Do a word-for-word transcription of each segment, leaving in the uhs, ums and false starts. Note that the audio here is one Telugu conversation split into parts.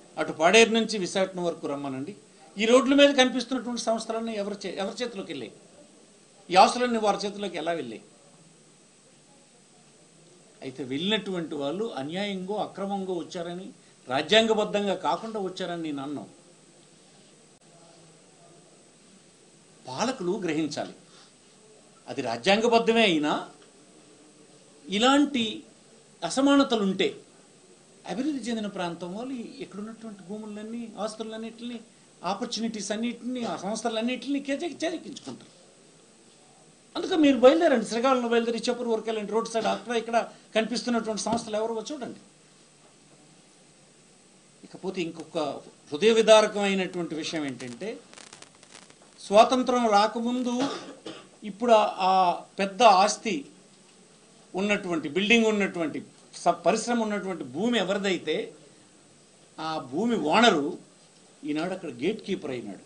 అటు పాడేరు నుంచి విశాఖపట్నం వరకు రమ్మనండి. ఈ రోడ్ల మీద కనిపిస్తున్నటువంటి సంస్థలన్నీ ఎవరి చే ఎవరి చేతిలోకి వెళ్ళాయి? ఈ ఆస్తులన్నీ వారి చేతిలోకి ఎలా వెళ్ళాయి? అయితే వెళ్ళినటువంటి వాళ్ళు అన్యాయంగా అక్రమంగా వచ్చారని, రాజ్యాంగబద్ధంగా కాకుండా వచ్చారని నేను అన్నాను. పాలకులు గ్రహించాలి, అది రాజ్యాంగబద్ధమే అయినా ఇలాంటి అసమానతలుంటే అభివృద్ధి చెందిన ప్రాంతం వాళ్ళు ఎక్కడున్నటువంటి భూములన్నీ, ఆస్తులన్నింటినీ, ఆపర్చునిటీస్ అన్నింటినీ, ఆ సంస్థలన్నింటినీ చేజిక్కించుకుంటారు. అందుకే మీరు బయలుదేరండి, శ్రీకాకుళంలో బయలుదేరి చెప్పురు వరకు వెళ్ళండి, రోడ్ సైడ్ అక్కడ ఇక్కడ కనిపిస్తున్నటువంటి సంస్థలు ఎవరో చూడండి. ఇకపోతే ఇంకొక హృదయ విదారకమైనటువంటి విషయం ఏంటంటే, స్వాతంత్రం రాకముందు ఇప్పుడు ఆ పెద్ద ఆస్తి ఉన్నటువంటి బిల్డింగ్ ఉన్నటువంటి పరిశ్రమ ఉన్నటువంటి భూమి ఎవరిదైతే ఆ భూమి ఓనరు ఈనాడు అక్కడ గేట్ కీపర్ అయినాడు.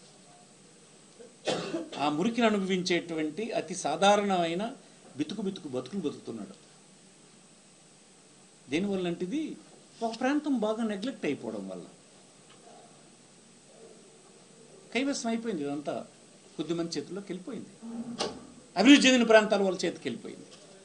ఆ మురికిని అనుభవించేటువంటి అతి సాధారణమైన బితుకు బితుకు బతుకులు బతుకుతున్నాడు. దేనివల్ల అంటే ఇది ఒక ప్రాంతం బాగా నెగ్లెక్ట్ అయిపోవడం వల్ల కైవసం అయిపోయింది. ఇదంతా కొద్దిమంది చేతుల్లోకి వెళ్ళిపోయింది, అభివృద్ధి చెందిన ప్రాంతాల వాళ్ళ చేతికి వెళ్ళిపోయింది.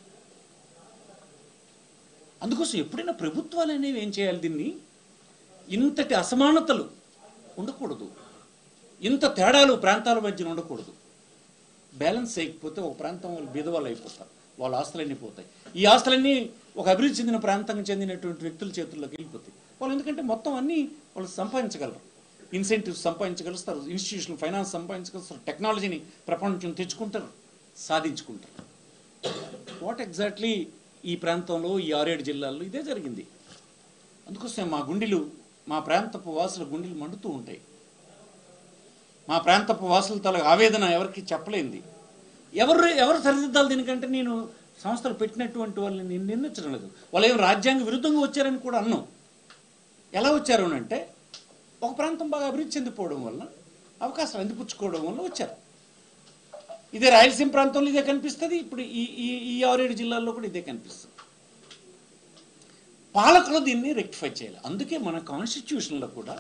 అందుకోసం ఎప్పుడైనా ప్రభుత్వాలు అనేవి ఏం చేయాలి, దీన్ని ఇంతటి అసమానతలు ఉండకూడదు, ఇంత తేడాలు ప్రాంతాల మధ్యన ఉండకూడదు. బ్యాలెన్స్ చేయకపోతే ఒక ప్రాంతం వాళ్ళు బీదవాళ్ళు అయిపోతారు, వాళ్ళ ఆస్తులన్నీ పోతాయి. ఈ ఆస్తులన్నీ ఒక అభివృద్ధి చెందిన ప్రాంతానికి చెందినటువంటి వ్యక్తుల చేతుల్లోకి వెళ్ళిపోతాయి. వాళ్ళు ఎందుకంటే మొత్తం అన్నీ వాళ్ళు సంపాదించగలరు, ఇన్సెంటివ్స్ సంపాదించగలుస్తారు, ఇన్స్టిట్యూషనల్ ఫైనాన్స్ సంపాదించగలుస్తారు, టెక్నాలజీని ప్రపంచం తెచ్చుకుంటారు, సాధించుకుంటారు. వాట్ ఎగ్జాక్ట్లీ ఈ ప్రాంతంలో ఈ ఆరేడు జిల్లాల్లో ఇదే జరిగింది. అందుకోసం మా గుండెలు, మా ప్రాంతపు వాసుల గుండెలు మండుతూ ఉంటాయి. మా ప్రాంతపు వాసుల తల ఆవేదన ఎవరికి చెప్పలేంది. ఎవరు ఎవరు సరిదిద్దాలి దీనికంటే నేను సంస్థలు పెట్టినటువంటి వాళ్ళని నేను నిర్ణయించడం లేదు. వాళ్ళు ఏం రాజ్యాంగ విరుద్ధంగా వచ్చారని కూడా అన్నాం. ఎలా వచ్చారు అంటే ఒక ప్రాంతం బాగా అభివృద్ధి చెందిపోవడం వల్ల, అవకాశాలు అందిపుచ్చుకోవడం వల్ల వచ్చారు. ఇదే రాయలసీమ ప్రాంతంలో ఇదే కనిపిస్తుంది, ఇప్పుడు ఈ ఈ ఈ ఆరేడు జిల్లాల్లో కూడా ఇదే కనిపిస్తుంది. పాలకులు దీన్ని రెక్టిఫై చేయాలి. అందుకే మన కాన్స్టిట్యూషన్లో కూడా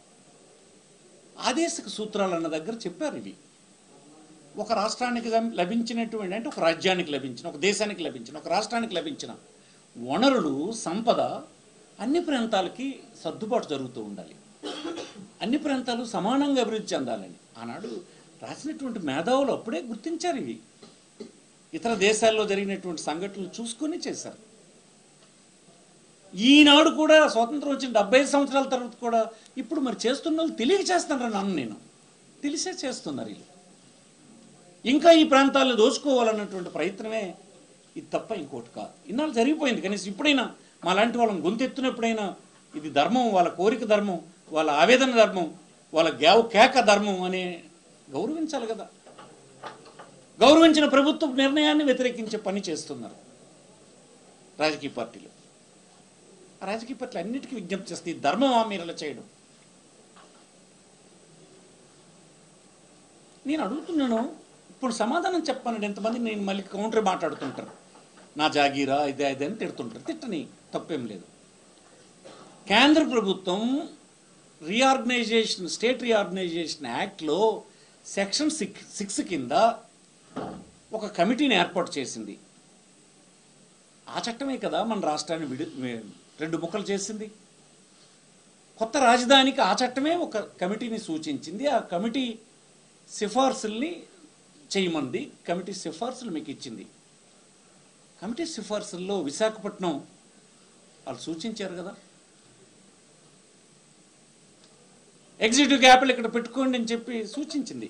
ఆదేశక సూత్రాలు అన్న దగ్గర చెప్పారు. ఇవి ఒక రాష్ట్రానికి లభించినటువంటి, అంటే ఒక రాజ్యానికి లభించిన, ఒక దేశానికి లభించిన, ఒక రాష్ట్రానికి లభించిన వనరులు, సంపద అన్ని ప్రాంతాలకి సర్దుబాటు జరుగుతూ ఉండాలి, అన్ని ప్రాంతాలు సమానంగా అభివృద్ధి చెందాలని ఆనాడు రాసినటువంటి మేధావులు అప్పుడే గుర్తించారు. ఇవి ఇతర దేశాల్లో జరిగినటువంటి సంఘటనలు చూసుకొని చేశారు. ఈనాడు కూడా స్వాతంత్రం వచ్చిన డెబ్బై ఐదు సంవత్సరాల తర్వాత కూడా ఇప్పుడు మరి చేస్తున్న వాళ్ళు తెలియక చేస్తున్నారు నన్ను, నేను తెలిసే చేస్తున్నారు వీళ్ళు. ఇంకా ఈ ప్రాంతాలను దోచుకోవాలన్నటువంటి ప్రయత్నమే ఇది తప్ప ఇంకోటి కాదు. ఇన్నాళ్ళు జరిగిపోయింది. కనీసం ఇప్పుడైనా మా లాంటి వాళ్ళని గొంతెత్తినప్పుడైనా ఇది ధర్మం, వాళ్ళ కోరిక ధర్మం, వాళ్ళ ఆవేదన ధర్మం, వాళ్ళ గ్యావ్ కేక ధర్మం అనే గౌరవించాలి కదా. గౌరవించిన ప్రభుత్వ నిర్ణయాన్ని వ్యతిరేకించే పని చేస్తున్నారు రాజకీయ పార్టీలు. ఆ రాజకీయ పార్టీలు అన్నిటికీ విజ్ఞప్తి చేస్తే ఈ ధర్మమా మీరు అలా చేయడం? నేను అడుగుతున్నాను, ఇప్పుడు సమాధానం చెప్పానండి. ఎంతమంది నేను మళ్ళీ కౌంటర్ మాట్లాడుతుంటారు, నా జాగీరా ఇదే ఇదే అని తిడుతుంటారు. తిట్టని, తప్పేం లేదు. కేంద్ర ప్రభుత్వం రీఆర్గనైజేషన్, స్టేట్ రీఆర్గనైజేషన్ యాక్ట్లో సెక్షన్ సిక్స్ సిక్స్ కింద ఒక కమిటీని ఏర్పాటు చేసింది. ఆ చట్టమే కదా మన రాష్ట్రాన్ని విడి రెండు ముక్కలు చేసింది. కొత్త రాజధానికి ఆ చట్టమే ఒక కమిటీని సూచించింది. ఆ కమిటీ సిఫార్సుల్ని చేయమంది. కమిటీ సిఫార్సులు మీకు ఇచ్చింది. కమిటీ సిఫార్సుల్లో విశాఖపట్నం వాళ్ళు సూచించారు కదా, ఎగ్జిక్యూటివ్ క్యాపిటల్ ఇక్కడ పెట్టుకోండి అని చెప్పి సూచించింది.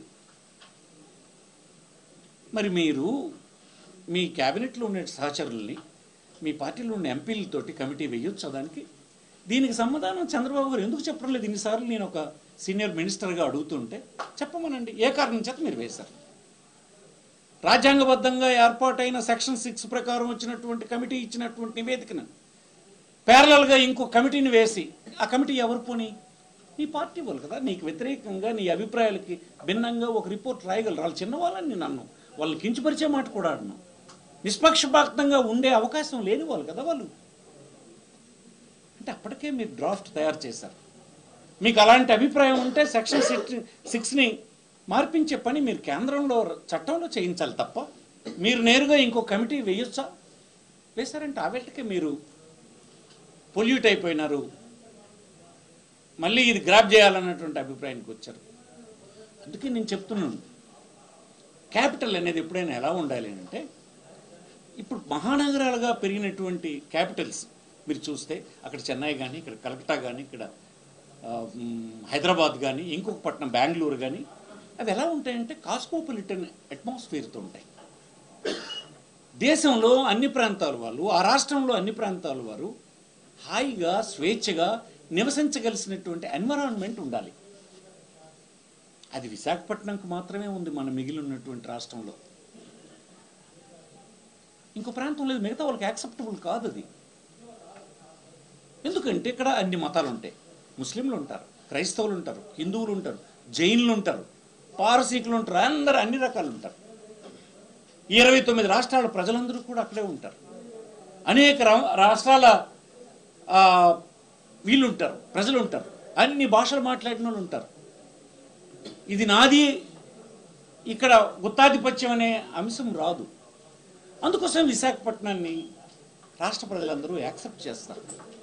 మరి మీరు మీ క్యాబినెట్లో ఉండే సహచరుల్ని, మీ పార్టీలో ఉన్న ఎంపీలతోటి కమిటీ వేయొచ్చు దానికి. దీనికి సమాధానం చంద్రబాబు గారు ఎందుకు చెప్పడం లేదు? ఇన్నిసార్లు నేను ఒక సీనియర్ మినిస్టర్గా అడుగుతుంటే చెప్పమనండి, ఏ కారణం చేత మీరు వేశారు? రాజ్యాంగబద్ధంగా ఏర్పాటైన సెక్షన్ సిక్స్ ప్రకారం వచ్చినటువంటి కమిటీ ఇచ్చినటువంటి నివేదికను ప్యారలల్గా ఇంకో కమిటీని వేసి, ఆ కమిటీ ఎవరు పోనీ? నీ పార్టీ వాళ్ళు కదా. నీకు వ్యతిరేకంగా, నీ అభిప్రాయాలకి భిన్నంగా ఒక రిపోర్ట్ రాయగలరు. వాళ్ళు చిన్నవాళ్ళని నేను అన్నాను, వాళ్ళని కించపరిచే మాట కూడా అన్నాను. నిష్పక్షపాతంగా ఉండే అవకాశం లేని వాళ్ళు కదా వాళ్ళు. అంటే అప్పటికే మీరు డ్రాఫ్ట్ తయారు చేశారు. మీకు అలాంటి అభిప్రాయం ఉంటే సెక్షన్ సిక్స్ సిక్స్ని మార్పించే పని మీరు కేంద్రంలో చట్టంలో చేయించాలి తప్ప మీరు నేరుగా ఇంకో కమిటీ వేయొచ్చా? వేశారంటే ఆ వేళకే మీరు పొల్యూట్ అయిపోయినారు, మళ్ళీ ఇది గ్రాప్ చేయాలన్నటువంటి అభిప్రాయానికి వచ్చారు. అందుకే నేను చెప్తున్నాను, క్యాపిటల్ అనేది ఎప్పుడైనా ఎలా ఉండాలి అంటే, ఇప్పుడు మహానగరాలుగా పెరిగినటువంటి క్యాపిటల్స్ మీరు చూస్తే అక్కడ చెన్నై కానీ, ఇక్కడ కలకత్తా కానీ, ఇక్కడ హైదరాబాద్ కానీ, ఇంకొక పట్టణం బెంగళూరు కానీ, అవి ఎలా ఉంటాయంటే కాస్మోపాలిటన్ అట్మాస్ఫియర్తో ఉంటాయి. దేశంలో అన్ని ప్రాంతాల వాళ్ళు, ఆ రాష్ట్రంలో అన్ని ప్రాంతాల వారు హాయిగా స్వేచ్ఛగా నివసించగలిసినటువంటి ఎన్విరాన్మెంట్ ఉండాలి. అది విశాఖపట్నంకు మాత్రమే ఉంది మన మిగిలి ఉన్నటువంటి రాష్ట్రంలో. ఇంకో ప్రాంతం లేదు, మిగతా వాళ్ళకి యాక్సెప్టబుల్ కాదు అది. ఎందుకంటే ఇక్కడ అన్ని మతాలు ఉంటాయి. ముస్లింలు ఉంటారు, క్రైస్తవులు ఉంటారు, హిందువులు ఉంటారు, జైన్లు ఉంటారు, పారసీకులు ఉంటారు, అందరూ అన్ని రకాలు ఉంటారు. ఇరవై తొమ్మిది రాష్ట్రాల ప్రజలందరూ కూడా అక్కడే ఉంటారు. అనేక రాష్ట్రాల వీళ్ళు ఉంటారు, ప్రజలు ఉంటారు, అన్ని భాషలు మాట్లాడిన వాళ్ళు ఉంటారు. ఇది నాది, ఇక్కడ గుత్తాధిపత్యం అనే అంశం రాదు. అందుకోసం విశాఖపట్నాన్ని రాష్ట్ర ప్రజలందరూ యాక్సెప్ట్ చేస్తారు.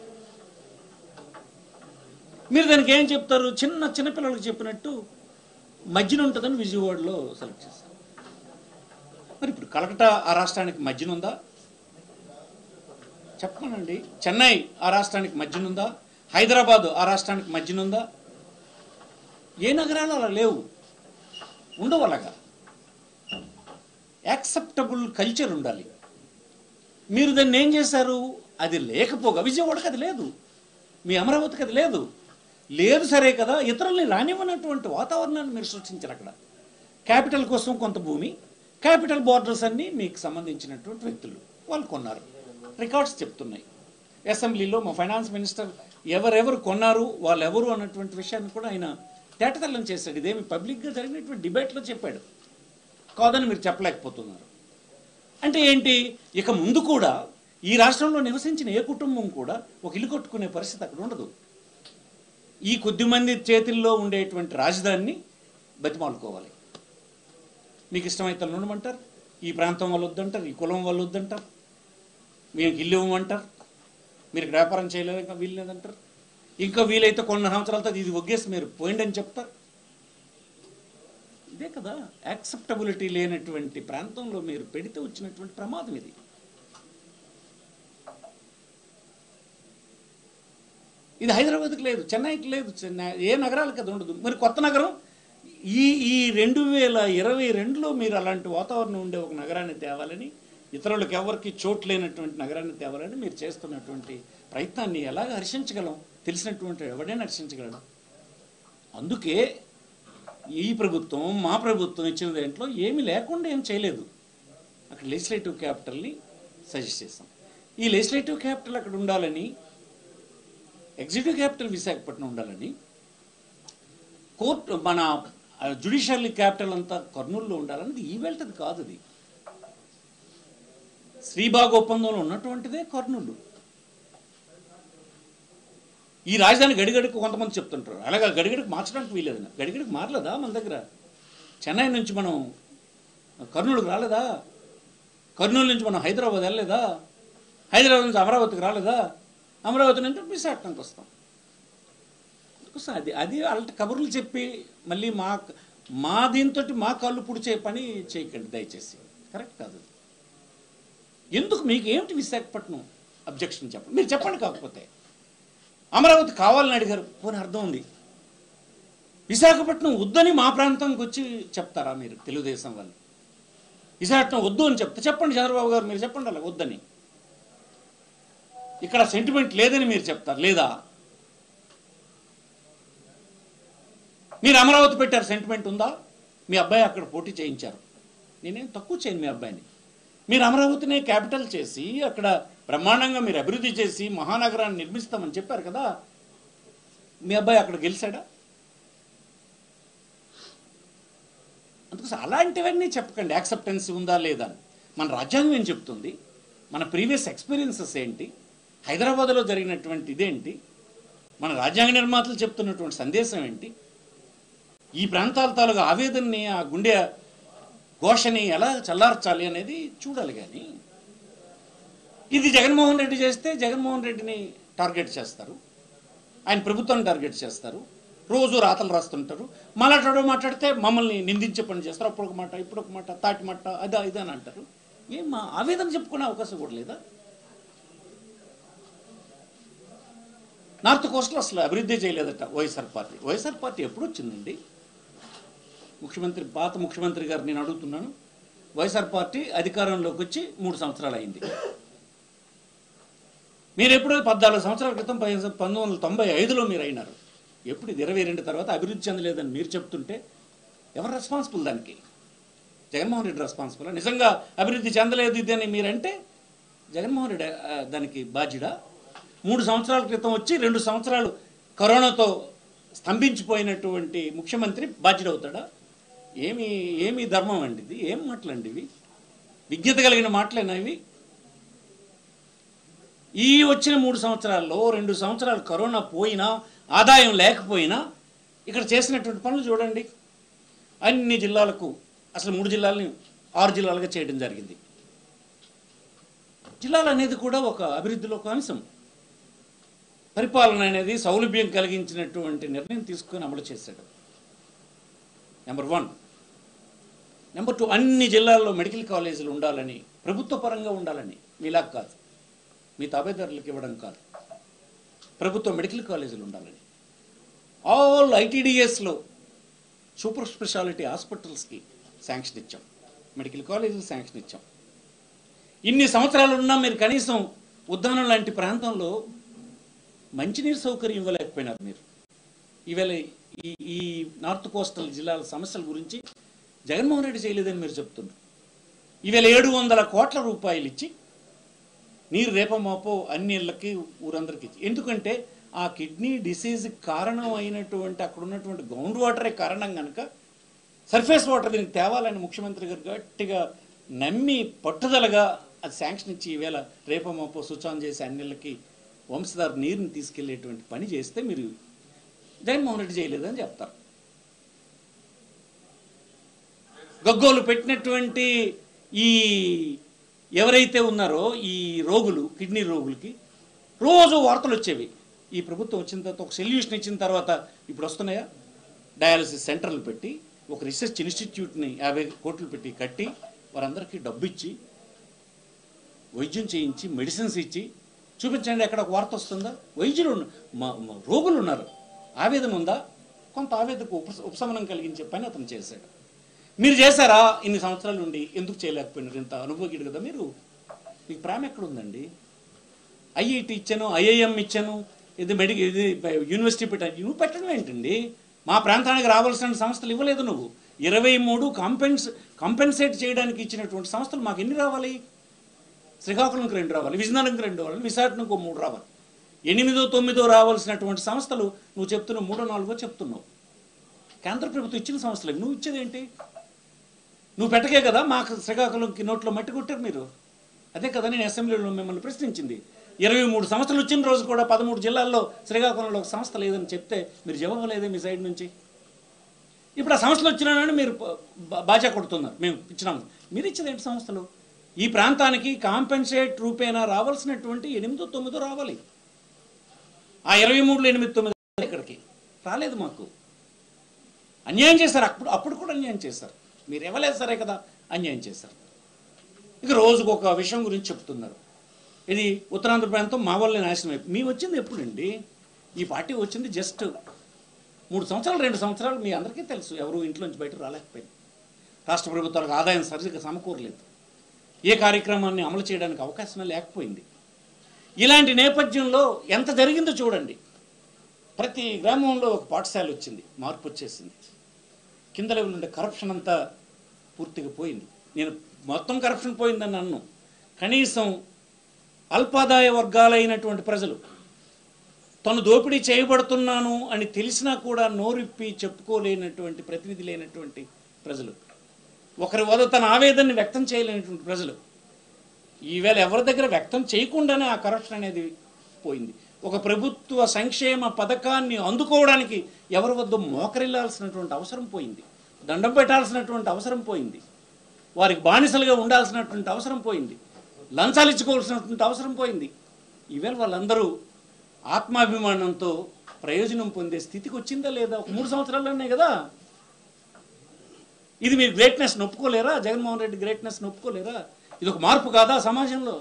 మీరు దానికి ఏం చెప్తారు? చిన్న చిన్నపిల్లలకు చెప్పినట్టు మధ్యన ఉంటుందని విజయవాడలో సెలెక్ట్ చేస్తారు. మరి ఇప్పుడు కలకత్తా ఆ రాష్ట్రానికి మధ్యన ఉందా చెప్పమనండి. చెన్నై ఆ రాష్ట్రానికి మధ్యన ఉందా? హైదరాబాదు ఆ రాష్ట్రానికి మధ్యన ఉందా? ఏ నగరాలు అలా లేవు, ఉండవు. అలాగా యాక్సెప్టబుల్ కల్చర్ ఉండాలి. మీరు దాన్ని ఏం చేశారు? అది లేకపోగా విజయవాడకి అది లేదు, మీ అమరావతికి అది లేదు. లేదు సరే కదా, ఇతరుల్ని రానివ్వనటువంటి వాతావరణాన్ని మీరు సృష్టించారు. అక్కడ క్యాపిటల్ కోసం కొంత భూమి, క్యాపిటల్ బోర్డర్స్ అన్నీ మీకు సంబంధించినటువంటి వ్యక్తులు వాళ్ళు కొన్నారు. రికార్డ్స్ చెప్తున్నాయి. అసెంబ్లీలో మా ఫైనాన్స్ మినిస్టర్ ఎవరెవరు కొన్నారు, వాళ్ళు ఎవరు అన్నటువంటి విషయాన్ని కూడా ఆయన తేటతెల్లం చేశాడు. ఇదేమి పబ్లిక్గా జరిగినటువంటి డిబేట్లో చెప్పాడు. కాదని మీరు చెప్పలేకపోతున్నారు. అంటే ఏంటి? ఇక ముందు కూడా ఈ రాష్ట్రంలో నివసించిన ఏ కుటుంబం కూడా ఒక ఇల్లు కట్టుకునే పరిస్థితి అక్కడ ఉండదు. ఈ కొద్ది మంది చేతుల్లో ఉండేటువంటి రాజధానిని బతిమాలుకోవాలి. మీకు ఇష్టమైతే ఉండమంటారు, ఈ ప్రాంతం వాళ్ళు వద్దంటారు, ఈ కులం వాళ్ళు వద్దంటారు, మీకు ఇల్లు ఇవ్వమంటారు, మీరు వ్యాపారం చేయలేదు ఇంకా వీలు లేదంటారు, ఇంకా వీలైతే కొన్ని సంవత్సరాలతో ఇది ఒగ్గేసి మీరు పోయిండి అని చెప్తారు. ఇదే కదా యాక్సెప్టబిలిటీ లేనటువంటి ప్రాంతంలో మీరు పెడితే వచ్చినటువంటి ప్రమాదం ఇది. ఇది హైదరాబాద్కి లేదు, చెన్నైకి లేదు, చెన్నై ఏ నగరాలకి అది ఉండదు. మరి కొత్త నగరం ఈ ఈ రెండు వేల ఇరవై రెండులో మీరు అలాంటి వాతావరణం ఉండే ఒక నగరాన్ని తేవాలని, ఇతరులకు ఎవరికి చోటు లేనటువంటి నగరాన్ని తేవాలని మీరు చేస్తున్నటువంటి ప్రయత్నాన్ని ఎలాగ హర్షించగలం? తెలిసినటువంటి ఎవడైనా హర్షించగలడు. అందుకే ఈ ప్రభుత్వం మా ప్రభుత్వం ఇచ్చిన దాంట్లో ఏమీ లేకుండా ఏం చేయలేదు. అక్కడ లెజిస్లేటివ్ క్యాపిటల్ని సజెస్ట్ చేస్తాం. ఈ లెజిస్లేటివ్ క్యాపిటల్ అక్కడ ఉండాలని, ఎగ్జిక్యూటివ్ క్యాపిటల్ విశాఖపట్నం ఉండాలని, కోర్టు మన జ్యుడిషియల్ క్యాపిటల్ అంతా కర్నూలులో ఉండాలన్నది ఈ వెళ్తది కాదు. అది శ్రీబాగ్ ఒప్పందంలో ఉన్నటువంటిదే కర్నూలు. ఈ రాజధాని గడిగడికి కొంతమంది చెప్తుంటారు, అలాగా గడిగడికి మార్చడానికి వీలేదని. గడిగడికి మారలేదా? మన దగ్గర చెన్నై నుంచి మనం కర్నూలుకి రాలేదా? కర్నూలు నుంచి మనం హైదరాబాద్ వెళ్ళలేదా? హైదరాబాద్ నుంచి అమరావతికి రాలేదా? అమరావతి నుంచి విశాఖపట్నంకి వస్తాం. అందుకోసం అది అది అలాంటి కబుర్లు చెప్పి మళ్ళీ మా మా దీంతో మా కళ్ళు పుడిచే పని చేయకండి దయచేసి. కరెక్ట్ కాదు. ఎందుకు మీకు ఏమిటి విశాఖపట్నం అబ్జెక్షన్ చెప్పండి, మీరు చెప్పండి. కాకపోతే అమరావతి కావాలని అడిగారు, పోనీ అర్థం ఉంది. విశాఖపట్నం వద్దని మా ప్రాంతంకి వచ్చి చెప్తారా మీరు? తెలుగుదేశం వాళ్ళు విశాఖపట్నం వద్దు అని చెప్తే చెప్పండి. చంద్రబాబు గారు మీరు చెప్పండి అలా వద్దని. ఇక్కడ సెంటిమెంట్ లేదని మీరు చెప్తారు లేదా? మీరు అమరావతి పెట్టారు, సెంటిమెంట్ ఉందా? మీ అబ్బాయి అక్కడ పోటీ చేయించారు, నేనేం తక్కువ చేయను మీ అబ్బాయిని. మీరు అమరావతిని క్యాపిటల్ చేసి అక్కడ బ్రహ్మాండంగా మీరు అభివృద్ధి చేసి మహానగరాన్ని నిర్మిస్తామని చెప్పారు కదా, మీ అబ్బాయి అక్కడ గెలిచాడా? అందుకోసం అలాంటివన్నీ చెప్పకండి. యాక్సెప్టెన్స్ ఉందా లేదా అని. మన రాజ్యాంగం ఏం చెప్తుంది, మన ప్రీవియస్ ఎక్స్పీరియన్సెస్ ఏంటి, హైదరాబాద్లో జరిగినటువంటి ఇదేంటి, మన రాజ్యాంగ నిర్మాతలు చెప్తున్నటువంటి సందేశం ఏంటి? ఈ ప్రాంతాల తాలూకు ఆవేదనని, ఆ గుండె ఘోషని ఎలా చల్లార్చాలి అనేది చూడాలి. కానీ ఇది జగన్మోహన్ రెడ్డి చేస్తే జగన్మోహన్ రెడ్డిని టార్గెట్ చేస్తారు, ఆయన ప్రభుత్వాన్ని టార్గెట్ చేస్తారు, రోజు రాతలు రాస్తుంటారు. మళ్ళీ మాట్లాడితే మమ్మల్ని నిందించే పని చేస్తారు. అప్పుడు ఒక మాట, ఇప్పుడు ఒక మాట, తాటి మాట, అదా ఇదా అని అంటారు. ఏం మా ఆవేదన చెప్పుకునే అవకాశం కూడా లేదా? నార్త్ కోస్ట్లో అసలు అభివృద్ధి చేయలేదట వైఎస్ఆర్ పార్టీ. వైఎస్ఆర్ పార్టీ ఎప్పుడు వచ్చిందండి? ముఖ్యమంత్రి పాత ముఖ్యమంత్రి గారు నేను అడుగుతున్నాను, వైఎస్ఆర్ పార్టీ అధికారంలోకి వచ్చి మూడు సంవత్సరాలు అయింది. మీరు ఎప్పుడో పద్నాలుగు సంవత్సరాల క్రితం పంతొమ్మిది వందల తొంభై ఐదులో మీరు అయినారు. ఎప్పుడు ఇది ఇరవై రెండు తర్వాత అభివృద్ధి చెందలేదని మీరు చెప్తుంటే ఎవరు రెస్పాన్సిబుల్? దానికి జగన్మోహన్ రెడ్డి రెస్పాన్సిబుల్. నిజంగా అభివృద్ధి చెందలేదు ఇది అని మీరంటే జగన్మోహన్ రెడ్డి దానికి బాధ్యుడా? మూడు సంవత్సరాల క్రితం వచ్చి రెండు సంవత్సరాలు కరోనాతో స్తంభించిపోయినటువంటి ముఖ్యమంత్రి బాధ్యుడవుతాడా? ఏమి ఏమి ధర్మం అండి ఇది? ఏం మాటలండి ఇవి? విజ్ఞత కలిగిన మాటలేనా ఇవి? ఈ వచ్చిన మూడు సంవత్సరాల్లో రెండు సంవత్సరాలు కరోనా పోయినా, ఆదాయం లేకపోయినా ఇక్కడ చేసినటువంటి పనులు చూడండి. అన్ని జిల్లాలకు, అసలు మూడు జిల్లాలని ఆరు జిల్లాలుగా చేయడం జరిగింది. జిల్లాలు అనేది కూడా ఒక అభివృద్ధిలో ఒక అంశం. పరిపాలన అనేది సౌలభ్యం కలిగించినటువంటి నిర్ణయం తీసుకొని అమలు చేశాడు. Number one. నెంబర్ టూ, అన్ని జిల్లాల్లో మెడికల్ కాలేజీలు ఉండాలని, ప్రభుత్వ పరంగా ఉండాలని, మీలా కాదు, మీ తాబేదారులకు ఇవ్వడం కాదు, ప్రభుత్వ మెడికల్ కాలేజీలు ఉండాలని. ఆల్ ఐటీడీఎస్లో సూపర్ స్పెషాలిటీ హాస్పిటల్స్కి శాంక్షన్ ఇచ్చాం, మెడికల్ కాలేజీలు శాంక్షన్ ఇచ్చాం. ఇన్ని సంవత్సరాలు ఉన్నా మీరు కనీసం ఉద్దానం లాంటి ప్రాంతంలో మంచినీరు సౌకర్యం ఇవ్వలేకపోయినారు మీరు. ఈవేళ ఈ ఈ నార్త్ కోస్టల్ జిల్లాల సమస్యల గురించి జగన్మోహన్ రెడ్డి చేయలేదని మీరు చెప్తున్నారు. ఈవేళ ఏడు వందల కోట్ల రూపాయలు ఇచ్చి నీరు రేపమాపో అన్ని ఇళ్ళకి, ఊరందరికీ ఇచ్చి, ఎందుకంటే ఆ కిడ్నీ డిసీజ్ కారణం అయినటువంటి అక్కడ ఉన్నటువంటి గ్రౌండ్ వాటరే కారణం కనుక సర్ఫేస్ వాటర్ దీనికి తేవాలని ముఖ్యమంత్రి గారు గట్టిగా నమ్మి పట్టుదలగా అది శాంక్షన్ ఇచ్చి ఈవేళ రేపమాపో స్విచ్ ఆన్ చేసి అన్నిళ్ళకి వంశధార నీరుని తీసుకెళ్లేటువంటి పని చేస్తే మీరు జగన్మోహన్ రెడ్డి చేయలేదని చెప్తారు. గగ్గోలు పెట్టినటువంటి ఈ ఎవరైతే ఉన్నారో ఈ రోగులు, కిడ్నీ రోగులకి రోజు వార్తలు వచ్చేవి. ఈ ప్రభుత్వం వచ్చిన తర్వాత ఒక సొల్యూషన్ ఇచ్చిన తర్వాత ఇప్పుడు వస్తున్నాయా? డయాలసిస్ సెంటర్లు పెట్టి, ఒక రీసెర్చ్ ఇన్స్టిట్యూట్ని యాభై కోట్లు పెట్టి కట్టి, వారందరికీ డబ్బు ఇచ్చి, వైద్యం చేయించి, మెడిసిన్స్ ఇచ్చి చూపించండి. ఎక్కడ ఒక వార్త వస్తుందా? వైద్యులు రోగులు ఉన్నారు, ఆవేదన ఉందా? కొంత ఆవేదనకు ఉప ఉపశమనం కలిగించే పని అతను చేశాడు. మీరు చేశారా? ఇన్ని సంవత్సరాల నుండి ఎందుకు చేయలేకపోయినారు? ఇంత అనుభవజ్ఞుడు కదా మీరు. మీకు ప్రేమ ఎక్కడ ఉందండి? ఐఐటి ఇచ్చాను, ఐఐఎం ఇచ్చాను, ఇది మెడి ఇది యూనివర్సిటీ పెట్టాను. నువ్వు పెట్టడం ఏంటండి? మా ప్రాంతానికి రావాల్సిన సంస్థలు ఇవ్వలేదు నువ్వు. ఇరవై మూడు కాంపెన్స్ కాంపెన్సేట్ చేయడానికి ఇచ్చినటువంటి సంస్థలు మాకు ఎన్ని రావాలి? శ్రీకాకుళంకి రెండు రావాలి, విజయనగరంకి రెండు రావాలి, విశాఖకు మూడు రావాలి. ఎనిమిదో తొమ్మిదో రావాల్సినటువంటి సంస్థలు నువ్వు చెప్తున్నావు మూడో నాలుగో చెప్తున్నావు. కేంద్ర ప్రభుత్వం ఇచ్చిన సంస్థలు నువ్వు ఇచ్చేదేంటి? నువ్వు పెట్టకే కదా మాకు శ్రీకాకుళంకి నోట్లో మట్టి కొట్టారు మీరు. అదే కదా నేను అసెంబ్లీలో మిమ్మల్ని ప్రశ్నించింది. ఇరవై మూడు సంస్థలు వచ్చిన రోజు కూడా పదమూడు జిల్లాల్లో శ్రీకాకుళంలో ఒక సంస్థ లేదని చెప్తే మీరు జవాబు లేదే మీ సైడ్ నుంచి. ఇప్పుడు ఆ సంస్థలు వచ్చినానని మీరు బాజా కొడుతున్నారు. మేము ఇచ్చినాము, మీరు ఇచ్చేదేంటి సంస్థలు? ఈ ప్రాంతానికి కాంపెన్సేట్ రూపేనా రావాల్సినటువంటి ఎనిమిదో తొమ్మిదో రావాలి. ఆ ఇరవై మూడులో ఎనిమిది తొమ్మిది ఇక్కడికి రాలేదు. మాకు అన్యాయం చేశారు. అప్పుడు అప్పుడు కూడా అన్యాయం చేశారు. మీరు ఇవ్వలేదు సరే కదా, అన్యాయం చేశారు. ఇక రోజుకు ఒక విషయం గురించి చెప్తున్నారు. ఇది ఉత్తరాంధ్ర ప్రాంతం మా వల్లే నాశనం అయిపోయి. మీ వచ్చింది ఎప్పుడండి? ఈ పార్టీ వచ్చింది జస్ట్ మూడు సంవత్సరాలు రెండు సంవత్సరాలు. మీ అందరికీ తెలుసు, ఎవరు ఇంట్లోంచి బయటకు రాలేకపోయింది. రాష్ట్ర ప్రభుత్వాలకు ఆదాయం సరిగ్గా సమకూరలేదు, ఏ కార్యక్రమాన్ని అమలు చేయడానికి అవకాశమే లేకపోయింది. ఇలాంటి నేపథ్యంలో ఎంత జరిగిందో చూడండి. ప్రతి గ్రామంలో ఒక పాఠశాల వచ్చింది, మార్పు వచ్చేసింది. కింద లెవెల్ ఉండే కరప్షన్ అంతా పూర్తిగా పోయింది. నేను మొత్తం కరప్షన్ పోయిందని అన్ను, కనీసం అల్పాదాయ వర్గాలైనటువంటి ప్రజలు తను దోపిడీ చేయబడుతున్నాను అని తెలిసినా కూడా నోరిప్పి చెప్పుకోలేనటువంటి, ప్రతినిధి లేనటువంటి ప్రజలు, ఒకరి వల్ల తన ఆవేదనని వ్యక్తం చేయలేనటువంటి ప్రజలు ఈవేళ ఎవరి దగ్గర వ్యక్తం చేయకుండానే ఆ కరప్షన్ అనేది పోయింది. ఒక ప్రభుత్వ సంక్షేమ పథకాన్ని అందుకోవడానికి ఎవరి వద్ద మోకరిల్లాల్సినటువంటి అవసరం పోయింది, దండం పెట్టాల్సినటువంటి అవసరం పోయింది, వారికి బానిసలుగా ఉండాల్సినటువంటి అవసరం పోయింది, లంచాలు ఇచ్చుకోవాల్సినటువంటి అవసరం పోయింది. ఈవేళ వాళ్ళందరూ ఆత్మాభిమానంతో ప్రయోజనం పొందే స్థితికి వచ్చిందా లేదా? ఒక మూడు సంవత్సరాల్లోనే కదా. ఇది మీరు గ్రేట్నెస్ ఒప్పుకోలేరా? జగన్మోహన్ రెడ్డి గ్రేట్నెస్ ఒప్పుకోలేరా? ఇది ఒక మార్పు కాదా సమాజంలో?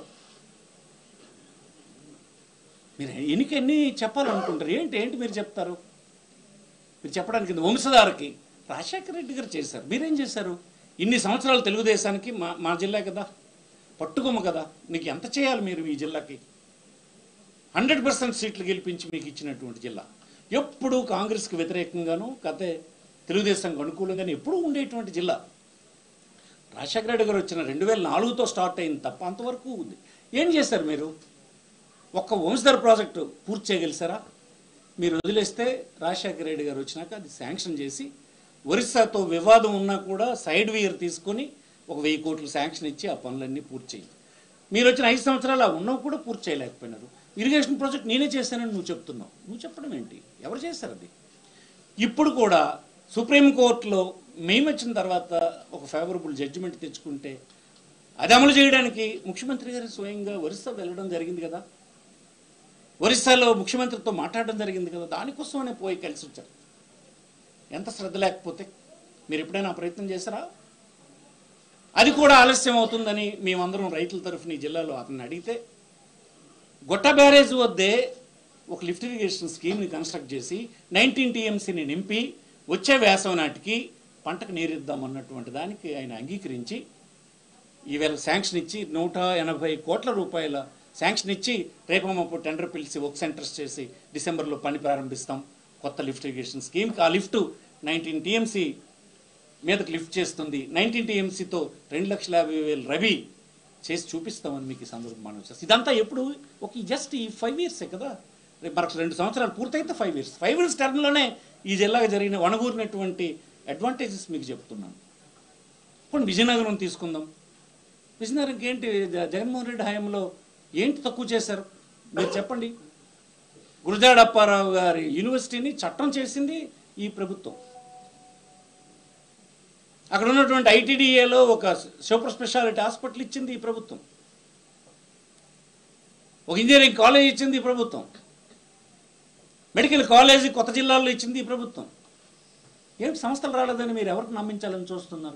మీరు ఎన్నిక ఎన్ని చెప్పాలనుకుంటారు? ఏంటి ఏంటి మీరు చెప్తారు? మీరు చెప్పడానికి వంశధారకి రాజశేఖర రెడ్డి గారు చేశారు, మీరేం చేశారు? ఇన్ని సంవత్సరాలు తెలుగుదేశానికి, మా మా జిల్లా కదా, పట్టుకొమ్మ కదా, మీకు ఎంత చేయాలి మీరు ఈ జిల్లాకి? హండ్రెడ్ పర్సెంట్ సీట్లు గెలిపించి మీకు ఇచ్చినటువంటి జిల్లా, ఎప్పుడూ కాంగ్రెస్కి వ్యతిరేకంగాను కతే తెలుగుదేశానికి అనుకూలంగానే ఎప్పుడూ ఉండేటువంటి జిల్లా. రాజశేఖర రెడ్డి గారు వచ్చిన రెండు వేల నాలుగుతో స్టార్ట్ అయింది తప్ప అంతవరకు ఉంది. ఏం చేశారు మీరు? ఒక్క వంశధర ప్రాజెక్టు పూర్తి చేయగలిసారా? మీరు వదిలేస్తే రాజశేఖర రెడ్డి గారు వచ్చినాక అది శాంక్షన్ చేసి, ఒరిస్సాతో వివాదం ఉన్నా కూడా సైడ్ వీయర్ తీసుకొని ఒక వెయ్యి కోట్లు శాంక్షన్ ఇచ్చి ఆ పనులన్నీ పూర్తి చేయండి. మీరు వచ్చిన ఐదు సంవత్సరాలు ఆ ఉన్నవి కూడా పూర్తి చేయలేకపోయినారు. ఇరిగేషన్ ప్రాజెక్ట్ నేనే చేశానని నువ్వు చెప్తున్నావు. నువ్వు చెప్పడం ఏంటి? ఎవరు చేశారు అది? ఇప్పుడు కూడా సుప్రీంకోర్టులో మేము వచ్చిన తర్వాత ఒక ఫేవరబుల్ జడ్జిమెంట్ తెచ్చుకుంటే అది అమలు చేయడానికి ముఖ్యమంత్రి గారు స్వయంగా ఒరిస్సా వెళ్ళడం జరిగింది కదా, ఒరిస్సాలో ముఖ్యమంత్రితో మాట్లాడడం జరిగింది కదా, దానికోసమనే పోయి కలిసి వచ్చారు. ఎంత శ్రద్ధ లేకపోతే మీరు ఎప్పుడైనా ప్రయత్నం చేశారా? అది కూడా ఆలస్యం అవుతుందని మేమందరం రైతుల తరఫున ఈ జిల్లాలో అతన్ని అడిగితే, గొట్ట బ్యారేజ్ వద్దే ఒక లిఫ్ట్ ఇరిగేషన్ స్కీమ్ని కన్స్ట్రక్ట్ చేసి నైన్టీన్ టీఎంసీని నింపి వచ్చే వేసవి నాటికి పంటకు నీరిద్దామన్నటువంటి దానికి ఆయన అంగీకరించి ఈవేళ శాంక్షన్ ఇచ్చి నూట ఎనభై కోట్ల రూపాయల శాంక్షన్ ఇచ్చి రేపమ్మప్పుడు టెండర్ పిలిచి వర్క్ సెంటర్స్ చేసి డిసెంబర్లో పని ప్రారంభిస్తాం కొత్త లిఫ్ట్ ఇరిగేషన్ స్కీమ్కి. ఆ లిఫ్ట్ నైన్టీన్ టీఎంసీ మీదకి లిఫ్ట్ చేస్తుంది. నైన్టీన్ టీఎంసీతో రెండు లక్షల యాభై వేలు రవి చేసి చూపిస్తామని మీకు ఈ సందర్భం మనం చేస్తాం. ఇదంతా ఎప్పుడు ఒక జస్ట్ ఈ ఫైవ్ ఇయర్సే కదా, రేపు మనకు రెండు సంవత్సరాలు పూర్తయితే ఫైవ్ ఇయర్స్ ఫైవ్ ఇయర్స్ టర్మ్లోనే ఈ జిల్లాగా జరిగిన వనగూరినటువంటి అడ్వాంటేజెస్ మీకు చెప్తున్నాను. ఇప్పుడు విజయనగరం తీసుకుందాం. విజయనగరంకి ఏంటి జగన్మోహన్ రెడ్డి హయాంలో ఏంటి తక్కువ చేశారు మీరు చెప్పండి? గురజాడ అప్పారావు గారి యూనివర్సిటీని చట్టం చేసింది ఈ ప్రభుత్వం. అక్కడ ఉన్నటువంటి ఐటీడీఏలో ఒక సూపర్ స్పెషాలిటీ హాస్పిటల్ ఇచ్చింది ఈ ప్రభుత్వం. ఒక ఇంజనీరింగ్ కాలేజ్ ఇచ్చింది ఈ ప్రభుత్వం. మెడికల్ కాలేజీ కొత్త జిల్లాల్లో ఇచ్చింది ఈ ప్రభుత్వం. ఏమిటి సంస్థలు రాలేదని మీరు ఎవరికి నమ్మించాలని చూస్తున్నారు?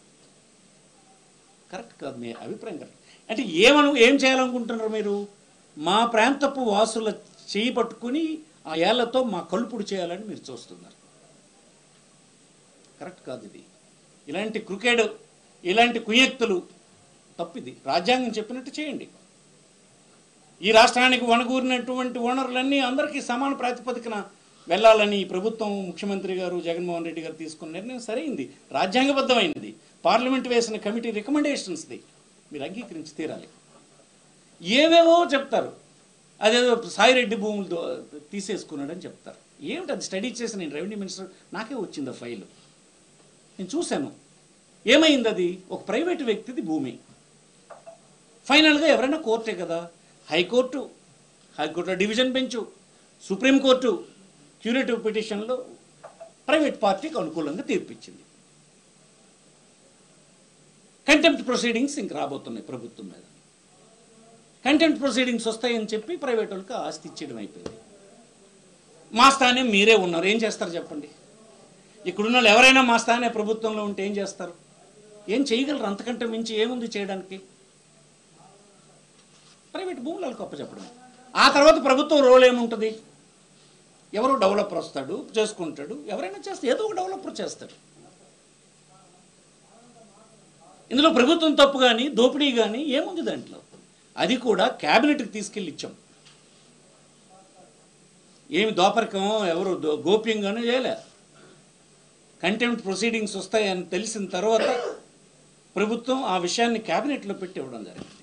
కరెక్ట్ కాదు మీ అభిప్రాయం. కరెక్ట్ అంటే ఏమను ఏం చేయాలనుకుంటున్నారు మీరు? మా ప్రాంతపు వాసుల చేయి పట్టుకుని ఆ ఏళ్లతో మా కలుపుడు చేయాలని మీరు చూస్తున్నారు. కరెక్ట్ కాదు ఇది. ఇలాంటి క్రికెట్ ఇలాంటి కుయక్తులు తప్పిది. రాజ్యాంగం చెప్పినట్టు చేయండి. ఈ రాష్ట్రానికి వనగూరినటువంటి ఓనర్లన్నీ అందరికీ సమాన ప్రాతిపదికన వెళ్ళాలని ఈ ప్రభుత్వం ముఖ్యమంత్రి గారు జగన్మోహన్ రెడ్డి గారు తీసుకున్న నిర్ణయం సరైంది, రాజ్యాంగబద్ధమైనది, పార్లమెంట్ వేసిన కమిటీ రికమెండేషన్స్ది. మీరు అంగీకరించి తీరాలి. ఏవేవో చెప్తారు, అదేదో సాయిరెడ్డి భూములు తీసేసుకున్నాడని చెప్తారు. ఏమిటి అది? స్టడీ చేసి నేను రెవెన్యూ మినిస్టర్ నాకే వచ్చింది ఆ ఫైలు, నేను చూశాను. ఏమైంది అది? ఒక ప్రైవేటు వ్యక్తిది భూమి. ఫైనల్గా ఎవరైనా కోర్టే కదా, high court, high court division bench, supreme court curative పిటిషన్లో ప్రైవేట్ పార్టీకి అనుకూలంగా తీర్పిచ్చింది. కంటెంప్ట్ ప్రొసీడింగ్స్ ఇంక రాబోతున్నాయి ప్రభుత్వం మీద. కంటెంప్ట్ ప్రొసీడింగ్స్ వస్తాయని చెప్పి ప్రైవేట్ వాళ్ళకి ఆస్తి ఇచ్చేయడం అయిపోయింది. మా స్థానం మీరే ఉన్నారు, ఏం చేస్తారు చెప్పండి? ఇక్కడున్న వాళ్ళు ఎవరైనా మా స్థానే ప్రభుత్వంలో ఉంటే ఏం చేస్తారు? ఏం చేయగలరు? అంతకంటే మించి ఏముంది చేయడానికి? ప్రైవేట్ భూములు వాళ్ళకి అప్పచెప్పడం. ఆ తర్వాత ప్రభుత్వం రోల్ ఏముంటుంది? ఎవరో డెవలపర్ వస్తాడు, చేసుకుంటాడు, ఎవరైనా చేస్తే ఏదో ఒక డెవలపర్ చేస్తాడు. ఇందులో ప్రభుత్వం తప్పు కానీ దోపిడీ కానీ ఏముంది దాంట్లో? అది కూడా క్యాబినెట్కి తీసుకెళ్ళి ఇచ్చాం. ఏమి దోపరికం ఎవరు గోప్యంగానే చేయలే. కంటెంప్ట్ ప్రొసీడింగ్స్ వస్తాయని తెలిసిన తర్వాత ప్రభుత్వం ఆ విషయాన్ని క్యాబినెట్లో పెట్టి ఇవ్వడం జరిగింది.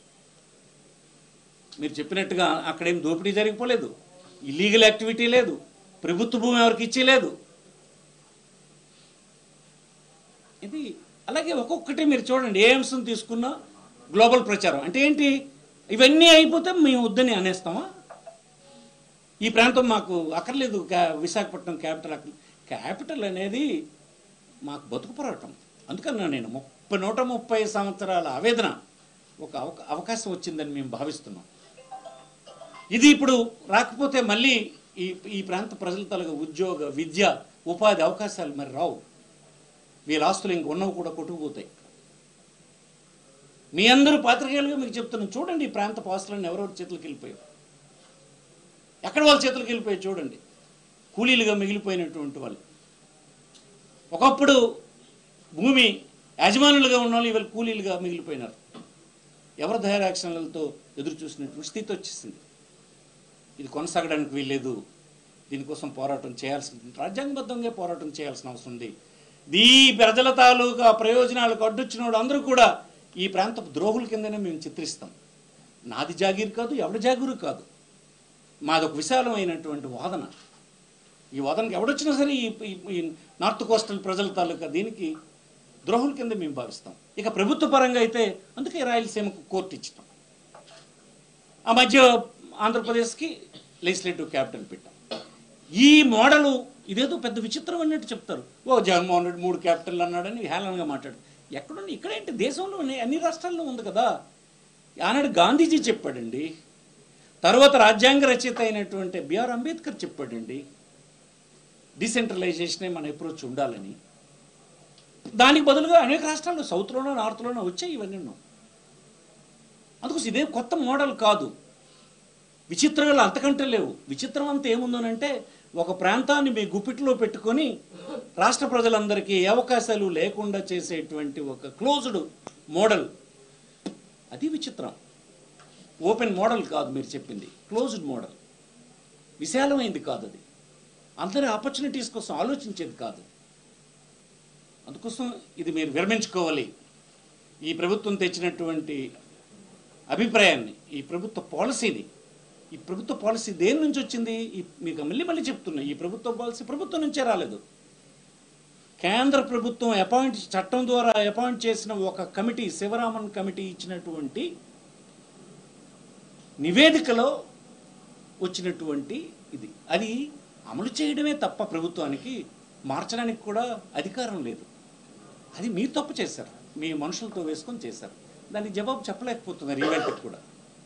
మీరు చెప్పినట్టుగా అక్కడేం దోపిడీ జరిగిపోలేదు, ఇల్లీగల్ యాక్టివిటీ లేదు, ప్రభుత్వ భూమి ఎవరికి ఇచ్చేయలేదు. ఇది అలాగే ఒక్కొక్కటి మీరు చూడండి, ఏ అంశం తీసుకున్నా గ్లోబల్ ప్రచారం అంటే ఏంటి? ఇవన్నీ అయిపోతే మేము వద్దని అనేస్తామా? ఈ ప్రాంతం మాకు అక్కర్లేదు, క్యా విశాఖపట్నం క్యాపిటల్ అక్కడ క్యాపిటల్ అనేది మాకు బతుకు పోరాటం. అందుకన్నా నేను ముప్పై నూట ముప్పై సంవత్సరాల ఆవేదన ఒక అవకా అవకాశం వచ్చిందని మేము భావిస్తున్నాం. ఇది ఇప్పుడు రాకపోతే మళ్ళీ ఈ ఈ ప్రాంత ప్రజల తలగా ఉద్యోగ, విద్య, ఉపాధి అవకాశాలు మరి రావు. వీళ్ళ ఆస్తులు ఇంక ఉన్నవి కూడా కొట్టుకుపోతాయి. మీ అందరూ పాత్రికేయులుగా మీకు చెప్తున్నాను, చూడండి ఈ ప్రాంత ఆస్తులను ఎవరెవరి చేతులకు వెళ్ళిపోయావు, ఎక్కడ వాళ్ళ చేతులకు వెళ్ళిపోయాయి చూడండి. కూలీలుగా మిగిలిపోయినటువంటి వాళ్ళు, ఒకప్పుడు భూమి యజమానులుగా ఉన్న వాళ్ళు ఇవాళ కూలీలుగా మిగిలిపోయినారు. ఎవరి దయారాక్షణలతో ఎదురు చూసినటువంటి స్థితి వచ్చేసింది. ఇది కొనసాగడానికి వీల్లేదు. దీనికోసం పోరాటం చేయాల్సి ఉంటుంది, రాజ్యాంగబద్ధంగా పోరాటం చేయాల్సిన అవసరం ఉంది. ఈ ప్రజల తాలూకా ప్రయోజనాలకు అడ్డొచ్చినోడు అందరూ కూడా ఈ ప్రాంత ద్రోహుల కిందనే మేము చిత్రిస్తాం. నాది జాగీరు కాదు, ఎవడి జాగీరు కాదు, మాదొక విశాలమైనటువంటి వాదన. ఈ వాదనకి ఎవడొచ్చినా సరే ఈ ఈ నార్త్ కోస్టల్ ప్రజల తాలూకా దీనికి ద్రోహుల కింద మేము భావిస్తాం. ఇక ప్రభుత్వ పరంగా అయితే అందుకే రాయలసీమకు కోర్టు ఇచ్చినాం, ఆ మధ్య ఆంధ్రప్రదేశ్కి లెజిస్లేటివ్ క్యాపిటల్ పెట్టాం. ఈ మోడలు ఇదేదో పెద్ద విచిత్రం అన్నట్టు చెప్తారు. ఓ జగన్మోహన్ రెడ్డి మూడు క్యాపిటల్ అన్నాడని హేళనగా మాట్లాడు. ఎక్కడుంది? ఇక్కడేంటి, దేశంలో అన్ని రాష్ట్రాల్లో ఉంది కదా. ఆనాడు గాంధీజీ చెప్పాడండి, తర్వాత రాజ్యాంగ రచయిత అయినటువంటి బిఆర్ అంబేద్కర్ చెప్పాడండి, డిసెంట్రలైజేషనే మన అప్రోచ్ ఉండాలని. దానికి బదులుగా అనేక రాష్ట్రాల్లో సౌత్లోనో నార్త్లోనో వచ్చాయి ఇవన్నీ. అందుకోసం ఇదే కొత్త మోడల్ కాదు. విచిత్రాలు అంతకంటే లేవు. విచిత్రం అంతా ఏముందనంటే ఒక ప్రాంతాన్ని మీ గుప్పిట్లో పెట్టుకొని రాష్ట్ర ప్రజలందరికీ ఏ అవకాశాలు లేకుండా చేసేటువంటి ఒక క్లోజ్డ్ మోడల్, అది విచిత్రం. ఓపెన్ మోడల్ కాదు మీరు చెప్పింది, క్లోజ్డ్ మోడల్, విశాలమైంది కాదు. అది అందరి ఆపర్చునిటీస్ కోసం ఆలోచించేది కాదు. అందుకోసం ఇది మీరు విరమించుకోవాలి. ఈ ప్రభుత్వం తెచ్చినటువంటి అభిప్రాయాన్ని, ఈ ప్రభుత్వ పాలసీని, ఈ ప్రభుత్వ పాలసీ దేని నుంచి వచ్చింది? ఈ మీకు మళ్ళీ మళ్ళీ చెప్తున్నా, ఈ ప్రభుత్వ పాలసీ ప్రభుత్వం నుంచే రాలేదు. కేంద్ర ప్రభుత్వం అపాయింట్ చట్టం ద్వారా అపాయింట్ చేసిన ఒక కమిటీ, శివరామన్ కమిటీ ఇచ్చినటువంటి నివేదికలో వచ్చినటువంటి ఇది. అది అమలు చేయడమే తప్ప ప్రభుత్వానికి మార్చడానికి కూడా అధికారం లేదు. అది మీరు తప్పు చేశారు, మీ మనుషులతో వేసుకొని చేశారు. దానికి జవాబు చెప్పలేకపోతున్నారు ఈవెంట్కి కూడా.